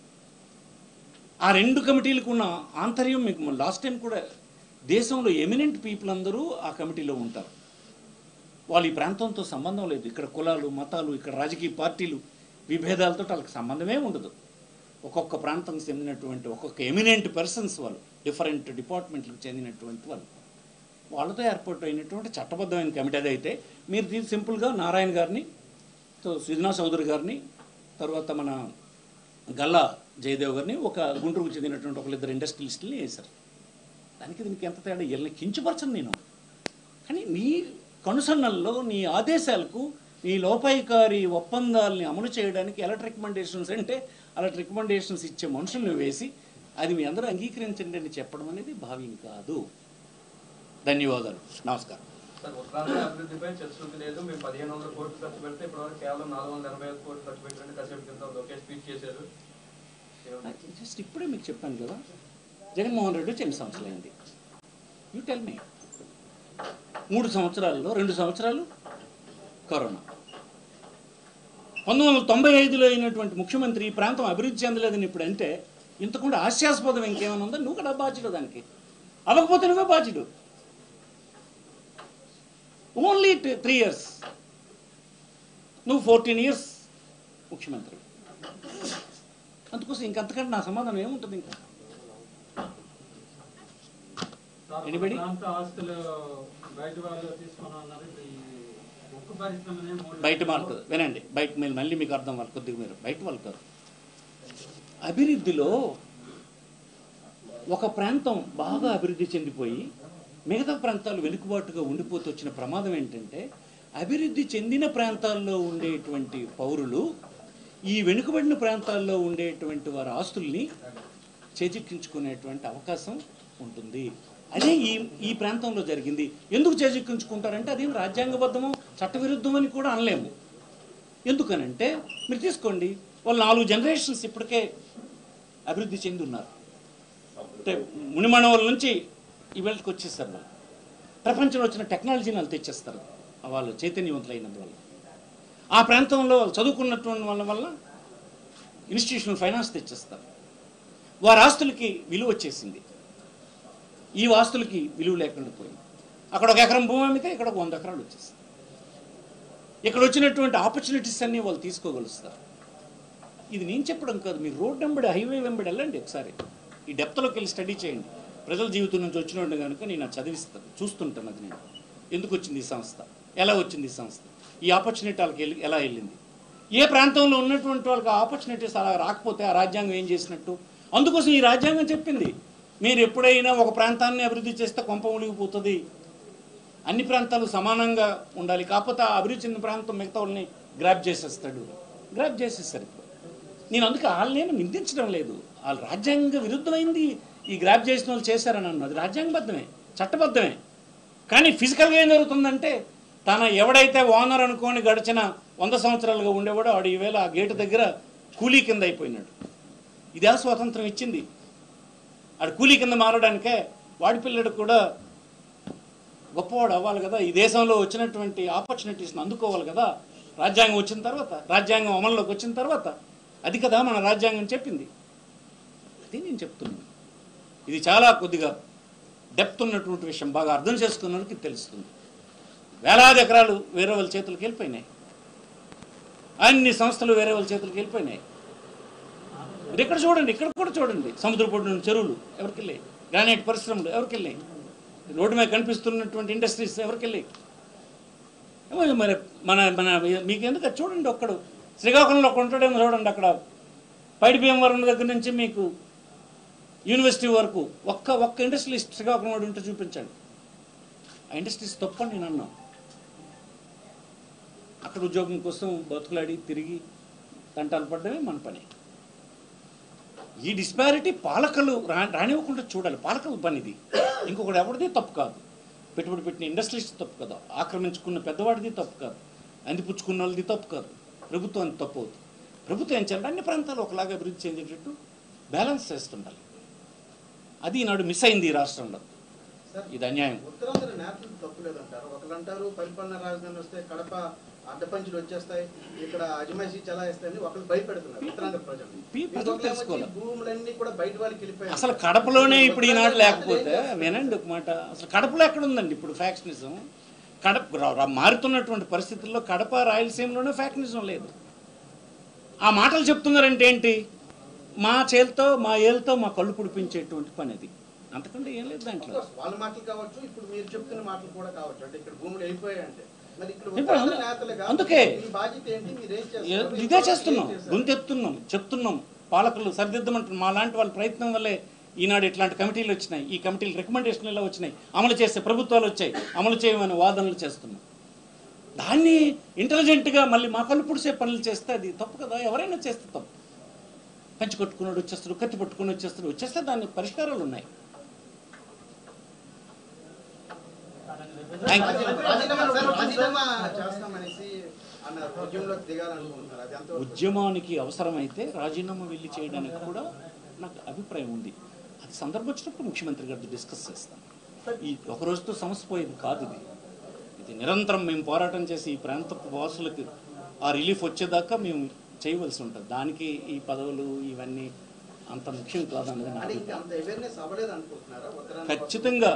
ఆ రెండు కమిటీలకు ఉన్న ఆంతర్యం మీకు లాస్ట్ టైం కూడా, దేశంలో ఎమినెంట్ పీపుల్ అందరూ ఆ కమిటీలో ఉంటారు. వాళ్ళు ఈ ప్రాంతంతో సంబంధం లేదు. ఇక్కడ కులాలు, మతాలు, ఇక్కడ రాజకీయ పార్టీలు, విభేదాలతో వాళ్ళకి సంబంధమే ఉండదు. ఒక్కొక్క ప్రాంతానికి చెందినటువంటి ఒక్కొక్క ఎమినెంట్ పర్సన్స్ వాళ్ళు, డిఫరెంట్ డిపార్ట్మెంట్లకు చెందినటువంటి వాళ్ళు, వాళ్ళతో ఏర్పాటు అయినటువంటి చట్టబద్ధమైన కమిటీ. అది అయితే మీరు దీన్ని సింపుల్గా నారాయణ గారిని, సుజనా చౌదరి గారిని, తర్వాత మన గల్లా జయదేవ్ గారిని, ఒక గుంటూరుకు చెందినటువంటి ఒకళ్ళిద్దరు ఇండస్ట్రియలిస్టులని వేశారు. దానికి దీనికి ఎంత తేడా? వీళ్ళని కించపరచను నేను, కానీ నీ కనుసన్నల్లో, నీ ఆదేశాలకు, నీ లోపాయికారి ఒప్పందాలని అమలు చేయడానికి ఎలాంటి రికమెండేషన్స్ అంటే అలాంటి రికమెండేషన్స్ ఇచ్చే మనుషులను వేసి అది మీ అందరూ అంగీకరించండి అని చెప్పడం అనేది భావ్యం కాదు. ధన్యవాదాలు, నమస్కారం. సార్, ఉత్తరాంధ్ర అభివృద్ధిపై చర్చ లేదు. మేము పదిహేను వందల కోట్లు ఖర్చు పెడితే ఇప్పటివరకు కేవలం నాలుగు వందల ఎనభై ఐదు కోట్లు ఖర్చు పెట్టండి కాసేపు కింద ఒకే స్పీచ్ చేశారు. జస్ట్ ఇప్పుడే మీకు చెప్పాను కదా, జగన్మోహన్ రెడ్డి ఎన్ని సంవత్సరాలు అయింది? You tell me. మూడు సంవత్సరాల్లో రెండు సంవత్సరాలు కరోనా. పంతొమ్మిది వందల తొంభై ఐదులో అయినటువంటి ముఖ్యమంత్రి ఈ ప్రాంతం అభివృద్ధి చెందలేదని ఇప్పుడు అంటే ఇంతకుండా హాస్యాస్పదం ఇంకేమైనా ఉందా? నువ్వు కూడా బాధ్యుడు, దానికి అవ్వకపోతే నువ్వే బాధ్యుడు. ఓన్లీ త్రీ ఇయర్స్, నువ్వు ఫోర్టీన్ ఇయర్స్ ముఖ్యమంత్రి. అందుకోసం ఇంకంతకంటే నా సమాధానం ఏముంటుంది? ఇంకా ఎనిబడి బయట వాళ్ళు కాదు, వినండి, బయట మీరు మళ్ళీ మీకు అర్థం వాళ్ళు కొద్దిగా, మీరు బయట వాళ్ళు కాదు. అభివృద్ధిలో ఒక ప్రాంతం బాగా అభివృద్ధి చెందిపోయి మిగతా ప్రాంతాలు వెనుకబాటుగా ఉండిపోతూ వచ్చిన ప్రమాదం ఏంటంటే, అభివృద్ధి చెందిన ప్రాంతాల్లో ఉండేటువంటి పౌరులు ఈ వెనుకబడిన ప్రాంతాల్లో ఉండేటువంటి వారి ఆస్తుల్ని చేజిక్కించుకునేటువంటి అవకాశం ఉంటుంది. అదే ఈ ఈ ప్రాంతంలో జరిగింది. ఎందుకు చేజిక్కించుకుంటారంటే అదేం రాజ్యాంగబద్ధమో చట్టవిరుద్ధమని కూడా అనలేము. ఎందుకనంటే మీరు తీసుకోండి, వాళ్ళు నాలుగు జనరేషన్స్ ఇప్పటికే అభివృద్ధి చెంది ఉన్నారు. మునిమణవుల నుంచి ఈ వేళకి వచ్చేస్తారు. వాళ్ళు ప్రపంచంలో వచ్చిన టెక్నాలజీని వాళ్ళు తెచ్చేస్తారు వాళ్ళు చైతన్యవంతులైనందువల్ల. ఆ ప్రాంతంలో చదువుకున్నటువంటి వాళ్ళ వల్ల ఇన్స్టిట్యూషనల్ ఫైనాన్స్ తెచ్చేస్తారు. వారి ఆస్తులకి విలువ వచ్చేసింది, ఈ ఆస్తులకి విలువ లేకుండా పోయింది. అక్కడ ఒక ఎకరం భూమి అమ్మితే ఇక్కడ ఒక వంద ఎకరాలు వచ్చేస్తుంది. ఇక్కడ వచ్చినటువంటి ఆపర్చునిటీస్ అన్నీ వాళ్ళు తీసుకోగలుస్తారు. ఇది నేను చెప్పడం కాదు, మీరు రోడ్ వెంబడి హైవే వెంబడి వెళ్ళండి ఒకసారి, ఈ డెప్త్లోకి వెళ్ళి స్టడీ చేయండి. ప్రజల జీవితం నుంచి వచ్చినట్టు కనుక నేను అది చదివిస్తాను, చూస్తుంటాను. అది నేను ఎందుకు వచ్చింది ఈ సంస్థ, ఎలా వచ్చింది ఈ సంస్థ, ఈ ఆపర్చునిటీ వాళ్ళకి వెళ్ళి ఎలా వెళ్ళింది, ఏ ప్రాంతంలో ఉన్నటువంటి వాళ్ళకి ఆ ఆపర్చునిటీస్ అలా రాకపోతే ఆ రాజ్యాంగం ఏం చేసినట్టు. అందుకోసం ఈ రాజ్యాంగం చెప్పింది, మీరు ఎప్పుడైనా ఒక ప్రాంతాన్ని అభివృద్ధి చేస్తే కొంప మునిగిపోతుంది, అన్ని ప్రాంతాలు సమానంగా ఉండాలి, కాకపోతే ఆ అభివృద్ధి చెందిన ప్రాంతం మిగతా వాళ్ళని గ్రాప్ చేసేస్తాడు. గ్రాప్ చేసేస్తారు. ఇప్పుడు నేను అందుకే వాళ్ళు నేను నిందించడం లేదు, వాళ్ళు రాజ్యాంగ విరుద్ధమైంది ఈ గ్రాప్ చేసిన వాళ్ళు చేశారని అన్న, అది రాజ్యాంగబద్ధమే, చట్టబద్ధమే. కానీ ఫిజికల్గా ఏం జరుగుతుందంటే, తన ఎవడైతే ఓనర్ అనుకోని గడిచిన వంద సంవత్సరాలుగా ఉండేవాడో ఆడు ఈవేళ ఆ గేటు దగ్గర కూలీ కింద అయిపోయినాడు. ఇదే స్వాతంత్రం ఇచ్చింది, ఆడు కూలీ కింద మారడానికే. వాడి పిల్లడు కూడా గొప్పవాడు అవ్వాలి కదా, ఈ దేశంలో వచ్చినటువంటి ఆపర్చునిటీస్ని అందుకోవాలి కదా. రాజ్యాంగం వచ్చిన తర్వాత, రాజ్యాంగం అమల్లోకి వచ్చిన తర్వాత, అది కదా మన రాజ్యాంగం చెప్పింది. అది నేను చెప్తున్నాను. ఇది చాలా కొద్దిగా డెప్త్ ఉన్నటువంటి విషయం, బాగా అర్థం చేసుకున్నకి తెలుస్తుంది. వేలాది ఎకరాలు వేరే వాళ్ళ చేతులకు వెళ్ళిపోయినాయి, అన్ని సంస్థలు వేరే వాళ్ళ చేతులకు వెళ్ళిపోయినాయి. మీరు ఇక్కడ చూడండి, ఇక్కడ కూడా చూడండి, సముద్ర పొడిన చెరువులు ఎవరికి వెళ్ళాయి, గ్రానైట్ పరిశ్రమలు ఎవరికి వెళ్ళాయి, రోడ్డు మీద కనిపిస్తున్నటువంటి ఇండస్ట్రీస్ ఎవరికి వెళ్ళాయి. మరి మన మన మీకు ఎందుకు అది చూడండి, ఒక్కడు శ్రీకాకుళంలో ఒక ఉంటాడేమో చూడండి, అక్కడ పైడి భీమవరం దగ్గర నుంచి మీకు యూనివర్సిటీ వరకు ఒక్క ఒక్క ఇండస్ట్రియలిస్ట్ శ్రీకాకుళం వాడు ఉంటే చూపించండి. ఆ ఇండస్ట్రీస్ తప్పని నేను అన్నాను. అక్కడ ఉద్యోగం కోసం బతుకులాడి తిరిగి తంటాలు పడ్డమే మన పని. ఈ డిస్పారిటీ పాలకులు రా రానివ్వకుండా చూడాలి. పాలకుల పని ఇది, ఇంకొకటి ఎవరిది తప్పు కాదు. పెట్టుబడి పెట్టిన ఇండస్ట్రీస్ తప్పు కాదు, ఆక్రమించుకున్న పెద్దవాడిది తప్పు కాదు, అందిపుచ్చుకున్న వాళ్ళది తప్పు కాదు, ప్రభుత్వానికి తప్పు అవుతుంది. ప్రభుత్వం ఏం చేయాలి, అన్ని ప్రాంతాలు ఒకలాగా అభివృద్ధి చెందేటట్టు బ్యాలెన్స్ చేస్తుండాలి. అది ఈనాడు మిస్ అయింది ఈ రాష్ట్రంలో. ఇది అన్యాయం. ఉత్తరాంధ్ర నేతలు తప్పు లేదంటారు. ఒకరు అంటారు పరిపాలనా రాజధాని వస్తే కడప అడ్డపంచులు వచ్చేస్తాయి, ఇక్కడ అజమాయిషీ చలాయిస్తాయని ఒకరు భయపెడుతున్నారు ఉత్తరాంధ్ర ప్రజలు. భూములన్నీ కూడా బయట వాళ్ళకి వెళ్ళిపోయాయి. అసలు కడపలోనే ఇప్పుడు ఈనాడు లేకపోతే వినండి ఒక మాట, అసలు కడపలో ఎక్కడ ఉందండి ఇప్పుడు ఫ్యాక్షనిజం? కడప మారుతున్నటువంటి పరిస్థితుల్లో కడప రాయలసీమలోనే ఫ్యాక్షనిజం లేదు. ఆ మాటలు చెప్తున్నారంటే ఏంటి, మా చేలతో మా ఏళ్ళతో మా కళ్ళు పుడిపించేటువంటి పని అది, అంతకంటే ఏం లేదు దాంట్లో. వాళ్ళ మాటలు కావచ్చు, ఇప్పుడు మీరు చెప్తున్న మాటలు కూడా కావచ్చు. అంటే ఇక్కడ భూములు వెళ్ళిపోయాయంటే అందుకే ఇదే చేస్తున్నాం, గొంతెత్తున్నాం, చెప్తున్నాం. పాలకులు సరిదిద్దమంటున్నాం. మా లాంటి వాళ్ళ ప్రయత్నం వల్లే ఈనాడు ఇట్లాంటి కమిటీలు వచ్చినాయి. ఈ కమిటీలు రికమెండేషన్లు ఎలా వచ్చినాయి, అమలు చేసే ప్రభుత్వాలు వచ్చాయి, అమలు చేయమని వాదనలు చేస్తున్నాం. దాన్ని ఇంటెలిజెంట్గా మళ్ళీ మా కళ్ళు పుడిసే పనులు చేస్తే అది తప్పు కదా. ఎవరైనా చేస్తే తప్పు. పంచి కొట్టుకున్నాడు వచ్చేస్తాడు, కత్తి పట్టుకుని వచ్చేస్తాడు, వచ్చేస్తే దాని పరిష్కారాలు ఉన్నాయి. ఉద్యమానికి అవసరమైతే రాజీనామా వెళ్ళి చేయడానికి కూడా నాకు అభిప్రాయం ఉంది. అది సందర్భం వచ్చినప్పుడు ముఖ్యమంత్రి గారితో డిస్కస్ చేస్తాను. ఈ ఒక రోజుతో సమస్య పోయేది కాదు. ఇది ఇది నిరంతరం మేము పోరాటం చేసి ఈ ప్రాంత వాసులకు ఆ రిలీఫ్ వచ్చేదాకా మేము చేయవలసి ఉంటుంది. దానికి ఈ పదవులు ఇవన్నీ అంత ముఖ్యం కాదన్నది ఖచ్చితంగా.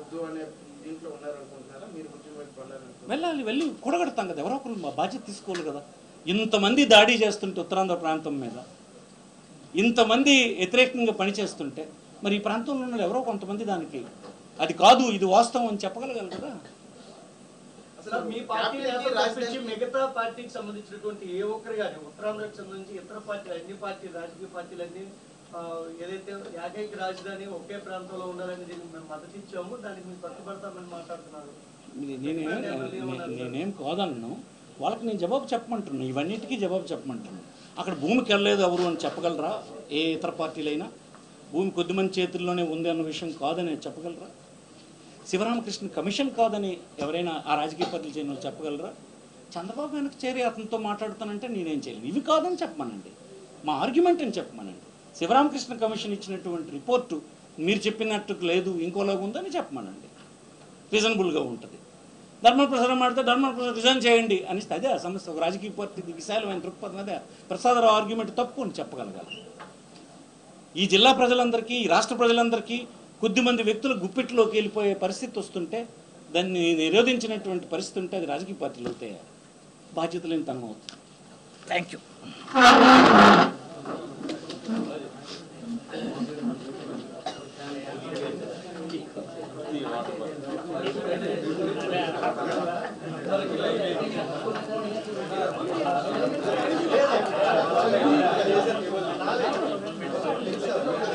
వెళ్ళాలి, వెళ్ళి కూడగడతాం కదా, ఎవరో ఒకరు మా బాధ్యత తీసుకోవాలి కదా. ఇంతమంది దాడి చేస్తుంటే ఉత్తరాంధ్ర ప్రాంతం మీద, ఇంతమంది వ్యతిరేకంగా పనిచేస్తుంటే మరి ఈ ప్రాంతంలో ఉన్న ఎవరో కొంతమంది దానికి అది కాదు ఇది వాస్తవం అని చెప్పగలగాలి కదా. మీ పార్టీ తప్పించి మిగతా పార్టీకి సంబంధించినటువంటి ఏ ఒక్కరు కానీ ఉత్తరాంధ్రకు సంబంధించి ఇతర పార్టీలు అన్ని పార్టీలు రాజకీయ పార్టీలన్నీ ఏదైతే ఏకైక రాజధాని ఒకే ప్రాంతంలో ఉండాలని దీనికి మేము మద్దతు ఇచ్చాము, దానికి మేము కట్టుబడతామని మాట్లాడుతున్నారు. నేనే నేనేం కాదన్నాను, వాళ్ళకి నేను జవాబు చెప్పమంటున్నాను, ఇవన్నిటికీ జవాబు చెప్పమంటున్నాను. అక్కడ భూమికి వెళ్ళలేదు ఎవరు అని చెప్పగలరా? ఏ ఇతర పార్టీలైనా భూమి కొద్దిమంది చేతుల్లోనే ఉంది అన్న విషయం కాదని చెప్పగలరా? శివరామకృష్ణ కమిషన్ కాదని ఎవరైనా ఆ రాజకీయ పార్టీలు చేయని వాళ్ళు చెప్పగలరా? చంద్రబాబు వెనక్కి చేరి అతనితో మాట్లాడుతానంటే నేనేం చేయలేను. ఇవి కాదని చెప్పమనండి, మా ఆర్గ్యుమెంట్ అని చెప్పమనండి. శివరామకృష్ణ కమిషన్ ఇచ్చినటువంటి రిపోర్టు మీరు చెప్పినట్టు లేదు ఇంకోలాగా ఉందని చెప్పమనండి, రీజనబుల్గా ఉంటుంది. ధర్మ ప్రసాదం మాడితే ధర్మ ప్రసాదం రిజైన్ చేయండి అని అదే ఆ సమస్య. ఒక రాజకీయ పార్టీ విశాలమైన దృక్పథం అదే. ప్రసాదరావు ఆర్గ్యుమెంట్ తప్పు అని చెప్పగలగాలి. ఈ జిల్లా ప్రజలందరికీ, ఈ రాష్ట్ర ప్రజలందరికీ కొద్దిమంది వ్యక్తుల గుప్పిట్లోకి వెళ్ళిపోయే పరిస్థితి వస్తుంటే, దాన్ని నిరోధించినటువంటి పరిస్థితి ఉంటే అది రాజకీయ పార్టీలు అవుతాయి, బాధ్యత లేని తనం అవుతుంది. Thank you. Thank you.